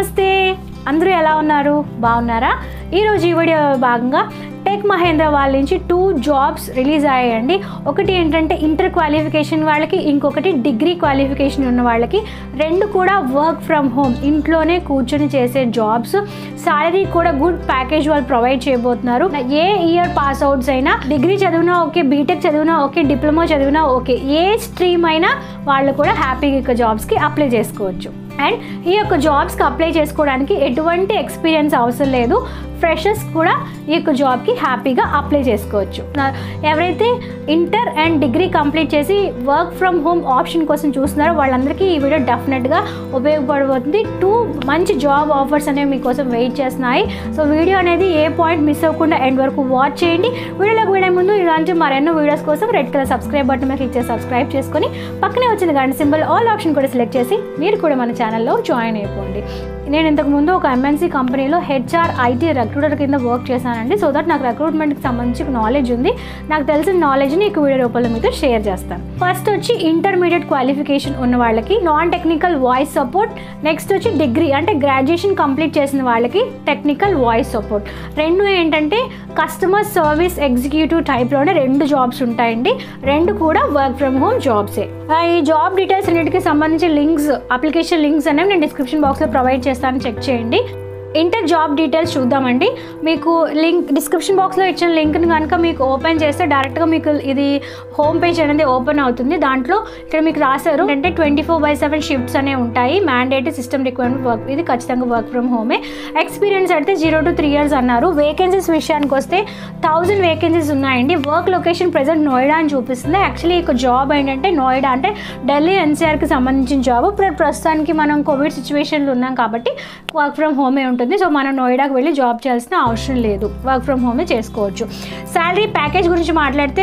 నమస్తే అందరూ ఎలా ఉన్నారు బాగున్నారా ఈ రోజు ఈ వీడియో భాగంగా టెక్ మహేంద్ర వాళ్ళ నుంచి 2 జాబ్స్ రిలీజ్ అయ్యాయండి ఒకటి ఏంటంటే ఇంటర్ క్వాలిఫికేషన్ వాళ్ళకి ఇంకొకటి డిగ్రీ క్వాలిఫికేషన్ ఉన్న వాళ్ళకి రెండు కూడా వర్క్ ఫ్రమ్ హోమ్ ఇంట్లోనే కూర్చొని చేసే జాబ్స్ సాలరీ కూడా గుడ్ ప్యాకేజ్ వాళ్ళు ప్రొవైడ్ చేయబోతున్నారు ఏ ఇయర్ పాస్ అవుట్స్ అయినా డిగ్రీ చదివినా ఓకే బీటెక్ చదివినా ఓకే డిప్లొమా చదివినా ఓకే ఏ స్ట్రీమ్ అయినా వాళ్ళు కూడా హ్యాపీగా ఇక జాబ్స్కి అప్లై చేసుకోవచ్చు అండ్ ఈ యొక్క జాబ్స్కి అప్లై చేసుకోవడానికి ఎటువంటి ఎక్స్పీరియన్స్ అవసరం లేదు ఫ్రెషర్స్ కూడా ఈ యొక్క జాబ్కి హ్యాపీగా అప్లై చేసుకోవచ్చు ఎవరైతే ఇంటర్ అండ్ డిగ్రీ కంప్లీట్ చేసి వర్క్ ఫ్రమ్ హోమ్ ఆప్షన్ కోసం చూస్తున్నారో వాళ్ళందరికీ ఈ వీడియో డెఫినెట్గా ఉపయోగపడబోతుంది 2 మంచి జాబ్ ఆఫర్స్ అనేవి మీకోసం వెయిట్ చేస్తున్నాయి సో వీడియో అనేది ఏ పాయింట్ మిస్ అవ్వకుండా ఎండ్ వరకు వాచ్ చేయండి వీడియోలోకి వెళ్ళే ముందు ఇలాంటి మరెన్నో వీడియోస్ కోసం రెడ్ కలర్ సబ్స్క్రైబ్ బటన్ మీద క్లిక్ చేసి సబ్స్క్రైబ్ చేసుకొని పక్కనే వచ్చిన గంట సింబల్ ఆల్ ఆప్షన్ కూడా సెలెక్ట్ చేసి మీరు కూడా మన ఛానల్లో జాయిన్ అయిపోండి నేను ఇంతకుముందు ఒక ఎంఎన్సీ కంపెనీలో హెచ్ఆర్ ఐటీ రిక్రూటర్ కింద వర్క్ చేశానండి సో దట్ నాకు రిక్రూట్మెంట్కి సంబంధించి నాలెడ్జ్ ఉంది నాకు తెలిసిన నాలెడ్జ్ని ఈ వీడియో రూపంలో మీతో షేర్ చేస్తాను ఫస్ట్ వచ్చి ఇంటర్మీడియట్ క్వాలిఫికేషన్ ఉన్న వాళ్ళకి non technical voice support next వచ్చి డిగ్రీ అంటే గ్రాడ్యుయేషన్ కంప్లీట్ చేసిన వాళ్ళకి టెక్నికల్ వాయిస్ సపోర్ట్ రెండు ఏంటంటే కస్టమర్ సర్వీస్ ఎగ్జిక్యూటివ్ టైప్లోనే 2 జాబ్స్ ఉంటాయండి రెండు కూడా వర్క్ ఫ్రమ్ హోమ్ జాబ్సే ఈ జాబ్ డీటెయిల్స్ అన్నిటికీ సంబంధించి లింక్స్ అప్లికేషన్ లింక్స్ అనేవి నేను డిస్క్రిప్షన్ బాక్స్లో ప్రొవైడ్ చేస్తాను చెక్ చేయండి ఇంటర్ జాబ్ డీటెయిల్స్ చూద్దామండి మీకు లింక్ డిస్క్రిప్షన్ బాక్స్లో ఇచ్చిన లింక్ని కనుక మీకు ఓపెన్ చేస్తే డైరెక్ట్గా మీకు ఇది హోమ్ పేజ్ అనేది ఓపెన్ అవుతుంది దాంట్లో ఇక్కడ మీకు రాశారు అంటే 24/7 షిఫ్ట్స్ అనేవి ఉంటాయి మ్యాండేటరీ సిస్టమ్ రిక్వైర్మెంట్ వర్క్ ఇది ఖచ్చితంగా వర్క్ ఫ్రమ్ హోమే ఎక్స్పీరియన్స్ అయితే 0 to 3 years అన్నారు వేకెన్సీస్ విషయానికి వస్తే 1000 వేకెన్సీస్ ఉన్నాయండి వర్క్ లొకేషన్ ప్రెజెంట్ నోయిడా అని చూపిస్తుంది యాక్చువల్లీ ఈ జాబ్ ఏంటంటే నోయిడా అంటే ఢిల్లీ ఎన్సీఆర్కి సంబంధించిన జాబ్ ప్రస్తుతానికి మనం కోవిడ్ సిచ్యువేషన్లో ఉన్నాం కాబట్టి వర్క్ ఫ్రమ్ హోమే ఉంటుంది సో మనం నోయిడాకి వెళ్ళి జాబ్ చేయాల్సిన అవసరం లేదు వర్క్ ఫ్రమ్ హోమే చేసుకోవచ్చు శాలరీ ప్యాకేజ్ గురించి మాట్లాడితే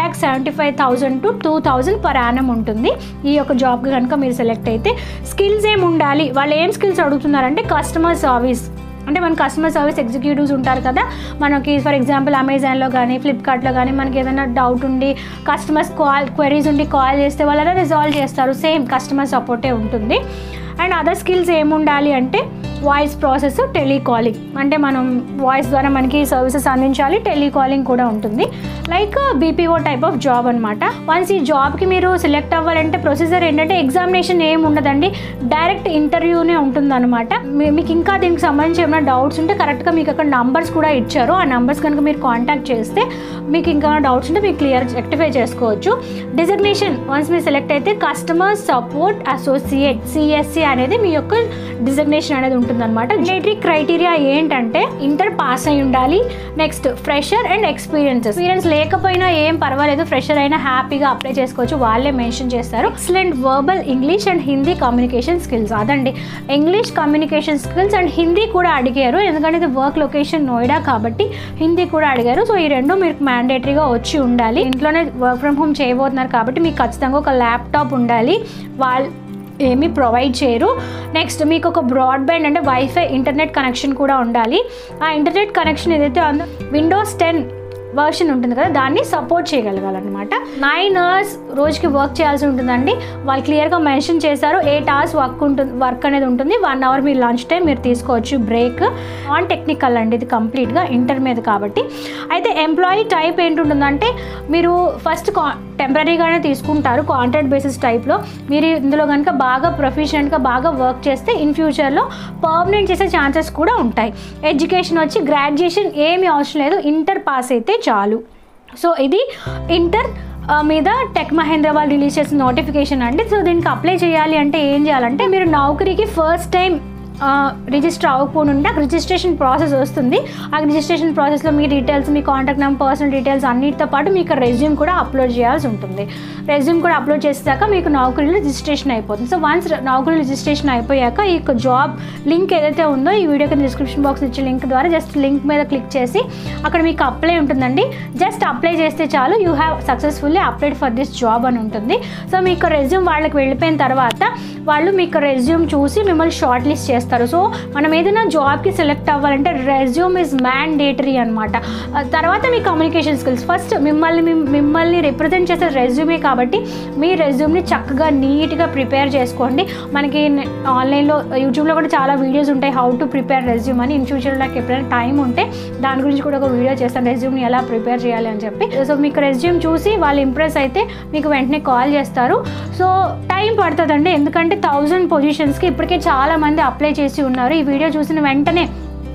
1,75,000 to 2,000 per annum ఉంటుంది ఈ యొక్క జాబ్కి కనుక మీరు సెలెక్ట్ అయితే స్కిల్స్ ఏమి ఉండాలి వాళ్ళు ఏం స్కిల్స్ అడుగుతున్నారంటే కస్టమర్ సర్వీస్ అంటే మన కస్టమర్ సర్వీస్ ఎగ్జిక్యూటివ్స్ ఉంటారు కదా మనకి ఫర్ ఎగ్జాంపుల్ అమెజాన్లో కానీ ఫ్లిప్కార్ట్లో కానీ మనకి ఏదైనా డౌట్ ఉండి కస్టమర్స్ క్వెరీస్ ఉండి కాల్ చేస్తే వాళ్ళ రిజాల్వ్ చేస్తారు సేమ్ కస్టమర్ సపోర్టే ఉంటుంది అండ్ అదర్ స్కిల్స్ ఏముండాలి అంటే వాయిస్ ప్రాసెస్ టెలికాలింగ్ అంటే మనం వాయిస్ ద్వారా మనకి సర్వీసెస్ అందించాలి టెలికాలింగ్ కూడా ఉంటుంది like BPO type of job అనమాట వన్స్ ఈ జాబ్కి మీరు సెలెక్ట్ అవ్వాలంటే ప్రొసీజర్ ఏంటంటే ఎగ్జామినేషన్ ఏమి ఉండదండి డైరెక్ట్ ఇంటర్వ్యూనే ఉంటుందన్నమాట మీకు ఇంకా దీనికి సంబంధించి ఏమైనా డౌట్స్ ఉంటే కరెక్ట్గా మీకు అక్కడ నంబర్స్ కూడా ఇచ్చారు ఆ నంబర్స్ కనుక మీరు కాంటాక్ట్ చేస్తే మీకు ఇంకా డౌట్స్ ఉంటే మీకు క్లియర్ రెక్టిఫై చేసుకోవచ్చు డిజిగ్నేషన్ వన్స్ మీరు సెలెక్ట్ అయితే కస్టమర్ సపోర్ట్ అసోసియేట్ సిఎస్సి అనేది మీ యొక్క డిజిగ్నేషన్ అనేది ఉంటుందన్నమాట రిలేటరీ క్రైటీరియా ఏంటంటే ఇంటర్ పాస్ అయి ఉండాలి నెక్స్ట్ ఫ్రెషర్ అండ్ ఎక్స్పీరియన్స్ లేకపోయినా ఏం పర్వాలేదు ఫ్రెషర్ అయినా హ్యాపీగా అప్లై చేసుకోవచ్చు వాళ్ళే మెన్షన్ చేస్తారు excellent verbal English and Hindi communication skills అదండి English communication skills and Hindi కూడా అడిగారు ఎందుకంటే ఇది వర్క్ లొకేషన్ నోయిడా కాబట్టి హిందీ కూడా అడిగారు సో ఈ రెండు మీరు మ్యాండేటరీగా వచ్చి ఉండాలి ఇంట్లోనే వర్క్ ఫ్రమ్ హోమ్ చేయబోతున్నారు కాబట్టి మీకు ఖచ్చితంగా ఒక ల్యాప్టాప్ ఉండాలి వాళ్ళు ఏమీ ప్రొవైడ్ చేయరు నెక్స్ట్ మీకు ఒక బ్రాడ్బ్యాండ్ అంటే వైఫై ఇంటర్నెట్ కనెక్షన్ కూడా ఉండాలి ఆ ఇంటర్నెట్ కనెక్షన్ ఏదైతే ఉందో విండోస్ 10 వర్షన్ ఉంటుంది కదా దాన్ని సపోర్ట్ చేయగలగాలన్నమాట 9 hours రోజుకి వర్క్ చేయాల్సి ఉంటుందండి వాళ్ళు క్లియర్గా మెన్షన్ చేశారు 8 hours వర్క్ అనేది ఉంటుంది 1 hour మీ లంచ్ టైం మీరు తీసుకోవచ్చు బ్రేక్ నాన్ టెక్నికల్ అండి ఇది కంప్లీట్గా ఇంటర్ మీద కాబట్టి అయితే ఎంప్లాయీ టైప్ ఏంటుంటుందంటే మీరు ఫస్ట్ టెంపరీగానే తీసుకుంటారు కాంట్రాక్ట్ బేసిస్ టైప్లో మీరు ఇందులో కనుక బాగా ప్రొఫెషనల్గా బాగా వర్క్ చేస్తే ఇన్ ఫ్యూచర్లో పర్మనెంట్ చేసే ఛాన్సెస్ కూడా ఉంటాయి ఎడ్యుకేషన్ వచ్చి గ్రాడ్యుయేషన్ ఏమీ అవసరం లేదు ఇంటర్ పాస్ అయితే చాలు సో ఇది ఇంటర్ మీద టెక్ మహేంద్ర వాళ్ళు రిలీజ్ చేసిన నోటిఫికేషన్ అండి సో దీనికి అప్లై చేయాలి అంటే ఏం చేయాలంటే మీరు నౌకరీకి ఫస్ట్ టైం రిజిస్టర్ అవ్వకుండా రిజిస్ట్రేషన్ ప్రాసెస్ వస్తుంది ఆ రిజిస్ట్రేషన్ ప్రాసెస్లో మీ డీటెయిల్స్ మీ కాంటాక్ట్ నెంబర్ పర్సనల్ డీటెయిల్స్ అన్నిటితో పాటు మీకు రెజ్యూమ్ కూడా అప్లోడ్ చేయాల్సి ఉంటుంది రెజ్యూమ్ కూడా అప్లోడ్ చేసాక మీకు నౌకరీలో రిజిస్ట్రేషన్ అయిపోతుంది సో వన్స్ నౌకరీ రిజిస్ట్రేషన్ అయిపోయాక ఈ జాబ్ లింక్ ఏదైతే ఉందో ఈ వీడియో కింద డిస్క్రిప్షన్ బాక్స్ ఇచ్చే లింక్ ద్వారా జస్ట్ లింక్ మీద క్లిక్ చేసి అక్కడ మీకు అప్లై ఉంటుందండి జస్ట్ అప్లై చేస్తే చాలు you have successfully applied for this job అని ఉంటుంది సో మీకు రెజ్యూమ్ వాళ్ళకి వెళ్ళిపోయిన తర్వాత వాళ్ళు మీకు రెజ్యూమ్ చూసి మిమ్మల్ని షార్ట్ లిస్ట్ చేస్తారు చేస్తారు. సో మనం ఏదైనా జాబ్కి సెలెక్ట్ అవ్వాలంటే రెజ్యూమ్ ఈజ్ మ్యాండేటరీ అనమాట. తర్వాత మీ కమ్యూనికేషన్ స్కిల్స్, ఫస్ట్ మిమ్మల్ని రిప్రజెంట్ చేసే రెజ్యూమే కాబట్టి మీ రెజ్యూమ్ని చక్కగా నీట్గా ప్రిపేర్ చేసుకోండి. మనకి ఆన్లైన్లో యూట్యూబ్లో కూడా చాలా వీడియోస్ ఉంటాయి, హౌ టు ప్రిపేర్ రెజ్యూమ్ అని. ఇన్ ఫ్యూచర్లో నాకు ఎప్పుడైనా టైం ఉంటే దాని గురించి కూడా ఒక వీడియో చేస్తాను, రెజ్యూమ్ని ఎలా ప్రిపేర్ చేయాలి అని చెప్పి. సో మీకు రెజ్యూమ్ చూసి వాళ్ళు ఇంప్రెస్ అయితే మీకు వెంటనే కాల్ చేస్తారు. సో టైం పడుతుందండి, ఎందుకంటే 1000 పొజిషన్స్కి ఇప్పటికే చాలామంది అప్లై చేసి ఉన్నారు. ఈ వీడియో చూసిన వెంటనే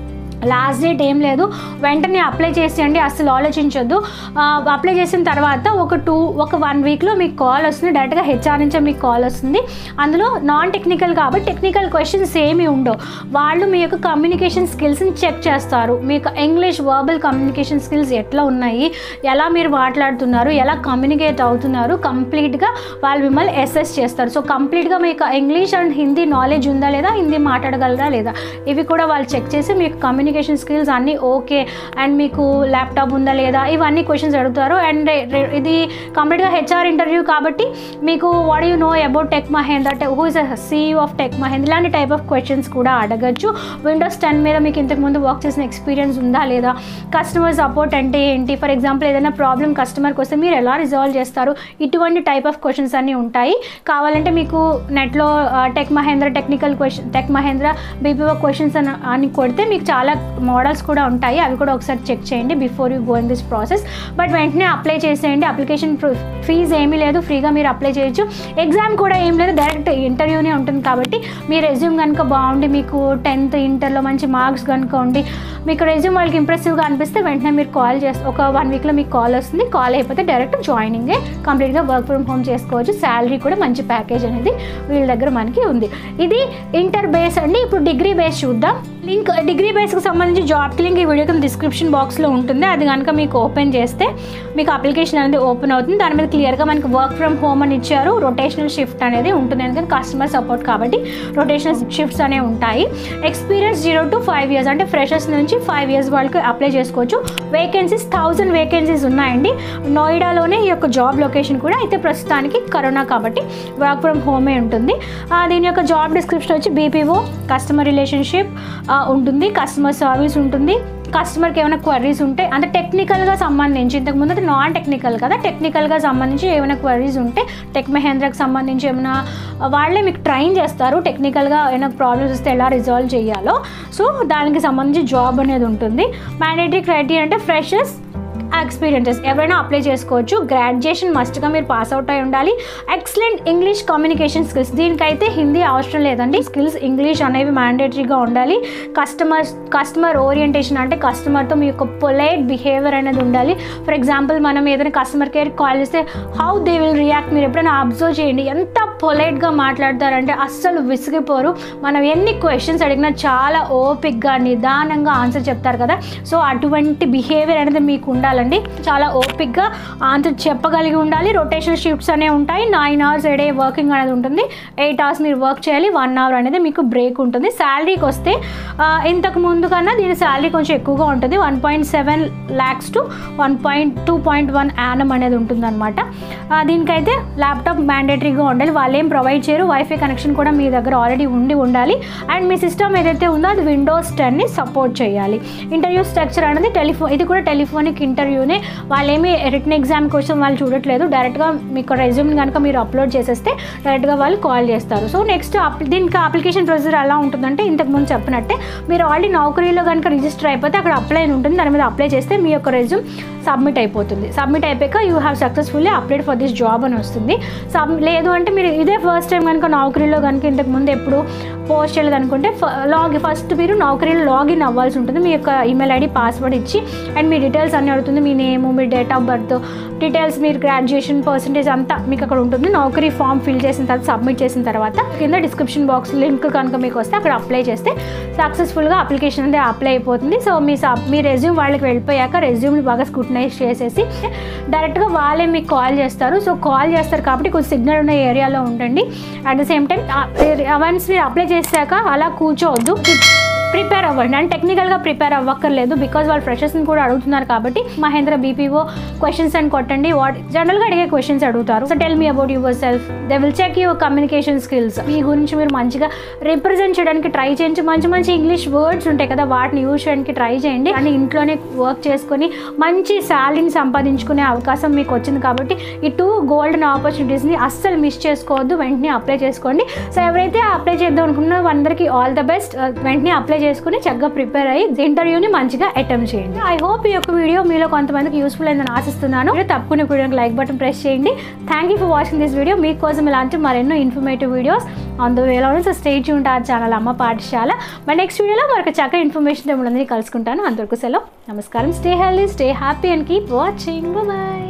లాస్ట్ డేట్ ఏం లేదు, వెంటనే అప్లై చేసేయండి, అసలు ఆలోచించొద్దు. అప్లై చేసిన తర్వాత ఒక 1 వీక్లో మీకు కాల్ వస్తుంది, డైరెక్ట్గా హెచ్ఆర్ నుంచే మీకు కాల్ వస్తుంది. అందులో నాన్ టెక్నికల్ కాబట్టి టెక్నికల్ క్వశ్చన్స్ ఏమీ ఉండవు. వాళ్ళు మీ యొక్క కమ్యూనికేషన్ స్కిల్స్ని చెక్ చేస్తారు. మీకు ఇంగ్లీష్ వర్బల్ కమ్యూనికేషన్ స్కిల్స్ ఎట్లా ఉన్నాయి, ఎలా మీరు మాట్లాడుతున్నారు, ఎలా కమ్యూనికేట్ అవుతున్నారు, కంప్లీట్గా వాళ్ళు మిమ్మల్ని అసెస్ చేస్తారు. సో కంప్లీట్గా మీకు ఇంగ్లీష్ అండ్ హిందీ నాలెడ్జ్ ఉందా లేదా, హిందీ మాట్లాడగలరా లేదా, ఇవి కూడా వాళ్ళు చెక్ చేసి మీకు కమ్యూనికేషన్ స్కిల్స్ అన్నీ ఓకే అండ్ మీకు ల్యాప్టాప్ ఉందా లేదా, ఇవన్నీ క్వశ్చన్స్ అడుగుతారు. అండ్ ఇది కంప్లీట్గా హెచ్ఆర్ ఇంటర్వ్యూ కాబట్టి మీకు what you know about Tech Mahindra, who is CEO of Tech Mahindra, ఇలాంటి టైప్ ఆఫ్ క్వశ్చన్స్ కూడా అడగచ్చు. Windows 10 మీద మీకు ఇంతకుముందు వర్క్ చేసిన ఎక్స్పీరియన్స్ ఉందా లేదా, కస్టమర్ సపోర్ట్ అంటే ఏంటి, ఫర్ ఎగ్జాంపుల్ ఏదైనా ప్రాబ్లం కస్టమర్కి వస్తే మీరు ఎలా రిజాల్వ్ చేస్తారు, ఇటువంటి టైప్ ఆఫ్ క్వశ్చన్స్ అన్నీ ఉంటాయి. కావాలంటే మీకు నెట్లో Tech Mahindra technical question, Tech Mahindra BPO questions అని కొడితే మీకు చాలా మోడల్స్ కూడా ఉంటాయి, అవి కూడా ఒకసారి చెక్ చేయండి before you go in this process. But వెంటనే అప్లై చేసేయండి, అప్లికేషన్ ఫీజు ఏమీ లేదు, ఫ్రీగా మీరు అప్లై చేయొచ్చు. ఎగ్జామ్ కూడా ఏం లేదు, డైరెక్ట్ ఇంటర్వ్యూనే ఉంటుంది. కాబట్టి మీ రెజ్యూమ్ కనుక బాగుండి, మీకు 10th ఇంటర్లో మంచి మార్క్స్ కనుక ఉండి, మీకు రెజ్యూమ్ వాళ్ళకి ఇంప్రెసివ్గా అనిపిస్తే వెంటనే మీరు కాల్ చేస్తే ఒక 1 వీక్లో మీకు కాల్ వస్తుంది. కాల్ అయిపోతే డైరెక్ట్ జాయినింగే, కంప్లీట్గా వర్క్ ఫ్రమ్ హోమ్ చేసుకోవచ్చు. శాలరీ కూడా మంచి ప్యాకేజ్ అనేది వీళ్ళ దగ్గర మనకి ఉంది. ఇది ఇంటర్ బేస్ అండి. ఇప్పుడు డిగ్రీ బేస్ చూద్దాం. లింక్ డిగ్రీ బేస్కి సంబంధించి జాబ్కి లింక్ ఈ వీడియో కింద డిస్క్రిప్షన్ బాక్స్లో ఉంటుంది. అది కనుక మీకు ఓపెన్ చేస్తే మీకు అప్లికేషన్ అనేది ఓపెన్ అవుతుంది. దాని మీద క్లియర్గా మనకి వర్క్ ఫ్రమ్ హోమ్ అని ఇచ్చారు. రొటేషనల్ షిఫ్ట్ అనేది ఉంటుంది, ఎందుకంటే కస్టమర్ సపోర్ట్ కాబట్టి రొటేషనల్ షిఫ్ట్స్ అనేవి ఉంటాయి. ఎక్స్పీరియన్స్ 0 to 5 years అంటే ఫ్రెషర్స్ నుంచి 5 years వాళ్ళకి అప్లై చేసుకోవచ్చు. వేకెన్సీస్ 1000 వేకెన్సీస్ ఉన్నాయండి. నోయిడాలోనే ఈ యొక్క జాబ్ లొకేషన్ కూడా. అయితే ప్రస్తుతానికి కరోనా కాబట్టి వర్క్ ఫ్రమ్ హోమే ఉంటుంది. దీని యొక్క జాబ్ డిస్క్రిప్షన్ వచ్చి BPO, కస్టమర్ రిలేషన్షిప్ ఉంటుంది, కస్టమర్ సర్వీస్ ఉంటుంది, కస్టమర్కి ఏమైనా క్వరీస్ ఉంటే అంటే టెక్నికల్గా సంబంధించి, ఇంతకుముందు అయితే నాన్ టెక్నికల్ కదా, టెక్నికల్గా సంబంధించి ఏమైనా క్వరీస్ ఉంటే టెక్ మహేంద్రకి సంబంధించి ఏమైనా వాళ్ళే మీకు ట్రైన్ చేస్తారు, టెక్నికల్గా ఏమైనా ప్రాబ్లమ్స్ వస్తే ఎలా రిజాల్వ్ చేయాలో. సో దానికి సంబంధించి జాబ్ అనేది ఉంటుంది. మ్యాండేటరీ క్రైటీరియా అంటే ఫ్రెషర్స్, ఎక్స్పీరియన్సెస్ ఎవరైనా అప్లై చేసుకోవచ్చు. గ్రాడ్యుయేషన్ మస్ట్గా మీరు పాస్ అవుట్ అయి ఉండాలి. ఎక్సలెంట్ ఇంగ్లీష్ కమ్యూనికేషన్ స్కిల్స్, దీనికైతే హిందీ అవసరం లేదండి. స్కిల్స్ ఇంగ్లీష్ అనేవి మ్యాండేటరీగా ఉండాలి. కస్టమర్ ఓరియంటేషన్ అంటే కస్టమర్తో మీ యొక్క పొలైట్ బిహేవియర్ అనేది ఉండాలి. ఫర్ ఎగ్జాంపుల్ మనం ఏదైనా కస్టమర్ కేర్ కాల్ చేస్తే హౌ దే విల్ రియాక్ట్, మీరు ఎప్పుడైనా అబ్జర్వ్ చేయండి. ఎంత పొలైట్గా మాట్లాడతారంటే అస్సలు విసిగిపోరు. మనం ఎన్ని క్వశ్చన్స్ అడిగినా చాలా ఓపిక్గా నిదానంగా ఆన్సర్ చెప్తారు కదా. సో అటువంటి బిహేవియర్ అనేది మీకు ఉండాలి. చాలా ఓపిక్గా ఆన్సర్ చెప్పగలిగి ఉండాలి. రొటేషనల్ షిఫ్ట్స్ అనేవి ఉంటాయి. 9 hours a day వర్కింగ్ అనేది ఉంటుంది. 8 hours మీరు వర్క్ చేయాలి, 1 hour అనేది మీకు బ్రేక్ ఉంటుంది. శాలరీకి వస్తే ఇంతకు ముందు కన్నా దీని శాలరీ కొంచెం ఎక్కువగా ఉంటుంది. 1.7 lakhs to 2.1 annum అనేది ఉంటుంది అనమాట. దీనికైతే ల్యాప్టాప్ మ్యాండేటరీగా ఉండాలి, వాళ్ళు ఏం ప్రొవైడ్ చేయరు. వైఫై కనెక్షన్ కూడా మీ దగ్గర ఆల్రెడీ ఉండాలి. అండ్ మీ సిస్టమ్ ఏదైతే ఉందో అది Windows 10ని సపోర్ట్ చేయాలి. ఇంటర్వ్యూ స్ట్రక్చర్ అనేది ఇది కూడా టెలిఫోనిక్ ఇంటర్వ్యూనే. వాళ్ళు ఏమి రిటన్ ఎగ్జామ్ కోసం వాళ్ళు చూడట్లేదు. డైరెక్ట్గా మీకు రెజ్యూమ్ కనుక మీరు అప్లోడ్ చేసేస్తే డైరెక్ట్గా వాళ్ళు కాల్ చేస్తారు. సో నెక్స్ట్ దీనికి అప్లికేషన్ ప్రొసీజర్ ఎలా ఉంటుందంటే ఇంతకుముందు చెప్పినట్టే మీరు ఆల్రెడీ నౌకరీలో కనుక రిజిస్టర్ అయిపోతే అక్కడ అప్లై అని ఉంటుంది. దాని మీద అప్లై చేస్తే మీ యొక్క రెజ్యూమ్ సబ్మిట్ అయిపోతుంది. సబ్మిట్ అయిపోయాక you have successfully applied for this job అని వస్తుంది. లేదు అంటే మీరు ఇదే ఫస్ట్ టైం కనుక నౌకరీలో కనుక ఇంతకుముందు ఎప్పుడు పోస్ట్ చేయలేదు అనుకుంటే ఫస్ట్ మీరు నౌకరీలో లాగిన్ అవ్వాల్సి ఉంటుంది. మీ యొక్క ఈమెయిల్ ID పాస్వర్డ్ ఇచ్చి అండ్ మీ డీటెయిల్స్ అన్నీ అడుగుతుంది. మీ నేమ్, మీ డేట్ ఆఫ్ బర్త్ డీటెయిల్స్, మీరు గ్రాడ్యుయేషన్ పర్సంటేజ్ అంతా మీకు అక్కడ ఉంటుంది. నౌకరీ ఫామ్ ఫిల్ చేసిన తర్వాత సబ్మిట్ చేసిన తర్వాత కింద డిస్క్రిప్షన్ బాక్స్ లింక్ కనుక మీకు వస్తే అక్కడ అప్లై చేస్తే సక్సెస్ఫుల్గా అప్లికేషన్ అనేది అప్లై అయిపోతుంది. సో మీ రెజ్యూమ్ వాళ్ళకి వెళ్ళిపోయాక రెజ్యూమ్ని బాగా స్క్రూటనైజ్ చేసేసి డైరెక్ట్గా వాళ్ళే మీకు కాల్ చేస్తారు. సో కాల్ చేస్తారు కాబట్టి కొంచెం సిగ్నల్ ఉన్న ఏరియాలో ఉండండి. At the same time once మీరు అప్లై చేశాక అలా కూర్చోవద్దు. ప్రిపేర్ అవ్వండి. అండ్ టెక్నికల్గా ప్రిపేర్ అవ్వక్కర్లేదు, బికాజ్ వాళ్ళు ఫ్రెషర్స్ని కూడా అడుగుతున్నారు కాబట్టి మహేంద్ర బీపీఓ క్వశ్చన్స్ అని కొట్టండి. జనరల్గా అడిగే క్వశ్చన్స్ అడుగుతారు. So tell me about yourself, they will check your communication skills. మీ గురించి మీరు మంచిగా రిప్రజెంట్ చేయడానికి ట్రై చేయండి. మంచి మంచి ఇంగ్లీష్ వర్డ్స్ ఉంటాయి కదా, వాటిని యూజ్ చేయడానికి ట్రై చేయండి. అని ఇంట్లోనే వర్క్ చేసుకొని మంచి శాలరీని సంపాదించుకునే అవకాశం మీకు వచ్చింది కాబట్టి ఈ 2 గోల్డెన్ ఆపర్చునిటీస్ని అస్సలు మిస్ చేసుకోవద్దు. వెంటనే అప్లై చేసుకోండి. సో ఎవరైతే అప్లై చేద్దాం అనుకున్నారో అందరికీ ఆల్ ద బెస్ట్. వెంటనే అప్లై చేసుకుని చక్కగా ప్రిపేర్ అయ్యి ఇంటర్వ్యూని మంచిగా అటెంప్ట్ చేయండి. ఐ హోప్ ఈ యొక్క వీడియో మీలో కొంతమందికి యూస్ఫుల్ అయిందని ఆశిస్తున్నాను. తప్పకుండా వీడియోకి లైక్ బటన్ ప్రెస్ చేయండి. Thank you for watching this video. మీకోసం ఇలాంటి మరెన్నో ఇన్ఫర్మేటివ్ వీడియోస్ ఆన్ ద వేలో so stay tuned to our channel Amma Pathashala. మరి నెక్స్ట్ వీడియోలో మరొక చక్కగా ఇన్ఫర్మేషన్ మిమ్మల్ని కలుసుకుంటాను. అంతవరకు సెలవు, నమస్కారం. Stay healthy, stay happy and keep watching. Bye.